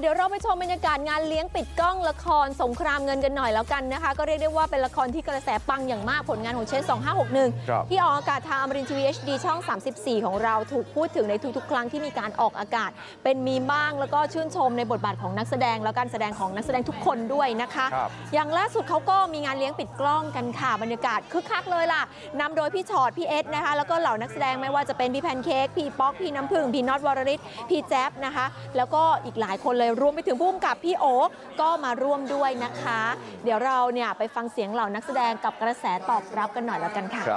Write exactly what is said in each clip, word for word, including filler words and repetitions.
ดี๋ยวเราไปชมบรรยากาศงานเลี้ยงปิดกล้องละครสงครามเงินกันหน่อยแล้วกันนะคะก็เรียกได้ว่าเป็นละครที่กระแสปังอย่างมากผลงานของเชนสองห้าหกหนึ่งที่ออกอากาศทางอมรินทร์ทีวี เอช ดี ช่องสามสิบสี่ของเราถูกพูดถึงในทุกๆครั้งที่มีการออกอากาศเป็นมีบ้างแล้วก็ชื่นชมในบทบาทของนักแสดงและการแสดงของนักแสดงทุกคนด้วยนะคะอย่างล่าสุดเขาก็มีงานเลี้ยงปิดกล้องกันค่ะบรรยากาศคึกคักเลยล่ะนำโดยพี่ชอตพี่เอสนะคะแล้วก็เหล่านักแสดงไม่ว่าจะเป็นพี่แพนเค้กพี่ป๊อกพี่น้ำผึ้งพี่น็อตวรริศพี่แจ๊บนะคะแล้วก็อีกหลายคนเลยรวมไปถึงผู้กำกับพี่โอก็มาร่วมด้วยนะคะเดี๋ยวเราเนี่ยไปฟังเสียงเหล่านักแสดงกับกระแสตอบรับกันหน่อยแล้วกันค่ะ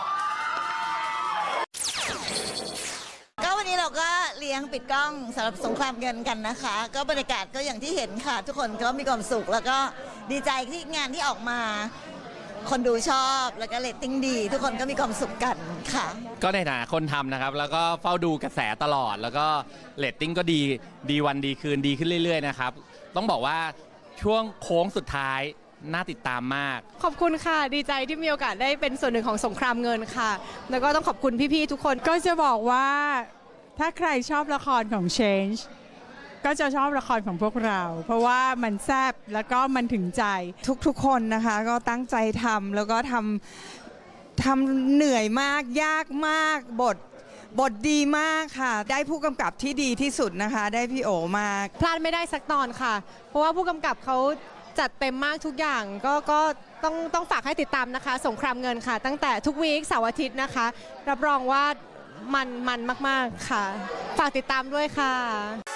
ก็วันนี้เราก็เลี้ยงปิดกล้องสำหรับสงครามเงินกันนะคะก็บรรยากาศก็อย่างที่เห็นค่ะทุกคนก็มีความสุขแล้วก็ดีใจที่งานที่ออกมาคนดูชอบแล้วก็เรตติ้งดีทุกคนก็มีความสุขกันค่ะก็ในฐานะคนทำนะครับแล้วก็เฝ้าดูกระแสตลอดแล้วก็เรตติ้งก็ดีดีวันดีคืนดีขึ้นเรื่อยๆนะครับต้องบอกว่าช่วงโค้งสุดท้ายน่าติดตามมากขอบคุณค่ะดีใจที่มีโอกาสได้เป็นส่วนหนึ่งของสงครามเงินค่ะแล้วก็ต้องขอบคุณพี่ๆทุกคนก็จะบอกว่าถ้าใครชอบละครของ Change ก็จะชอบละครของพวกเราเพราะว่ามันแซ่บแล้วก็มันถึงใจทุกๆคนนะคะก็ตั้งใจทำแล้วก็ทำทำเหนื่อยมากยากมากบทบทดีมากค่ะได้ผู้กำกับที่ดีที่สุดนะคะได้พี่โอมาพลาดไม่ได้สักตอนค่ะเพราะว่าผู้กำกับเขาจัดเต็มมากทุกอย่างก็ก็ต้องต้องฝากให้ติดตามนะคะสงครามเงินค่ะตั้งแต่ทุกวีคเสาร์อาทิตย์นะคะรับรองว่ามันมันมากๆค่ะฝากติดตามด้วยค่ะ